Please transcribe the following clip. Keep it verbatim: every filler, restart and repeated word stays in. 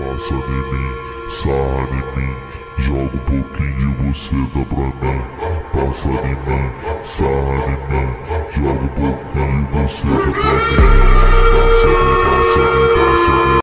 Passa em mim, sarra em mim, joga um pouquinho e você dá pra mim. Passa em mim, sarra em mim, joga um pouquinho e você dá pra mim.